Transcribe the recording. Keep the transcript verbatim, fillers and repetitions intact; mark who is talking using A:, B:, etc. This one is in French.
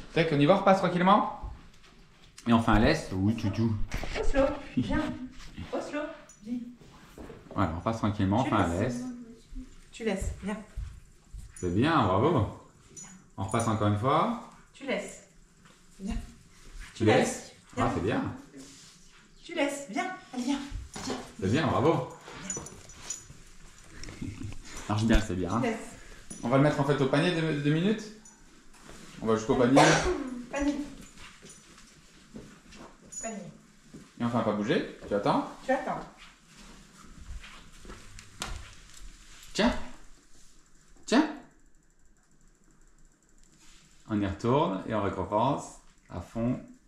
A: Tac, on y va, on repasse tranquillement. Et on fait un laisse. Oui, toutou.
B: Oslo, viens. Oslo, viens.
A: Voilà, on repasse tranquillement, on
B: Tu
A: fait un
B: laisses.
A: laisse.
B: Tu laisses, viens.
A: C'est bien, bravo. On repasse encore une fois.
B: Tu laisses. Viens.
A: Tu laisses.
B: Viens.
A: Ah, c'est bien.
B: Tu laisses, viens. Allez, viens.
A: C'est bien, bravo. Marche bien, c'est bien.
B: Tu laisses.
A: On va le mettre en fait au panier de deux minutes. On va jusqu'au panier.
B: Panier. Panier.
A: Et on ne fait pas bouger. Tu attends.
B: Tu attends.
A: Tiens. Tiens. On y retourne et on recommence à fond.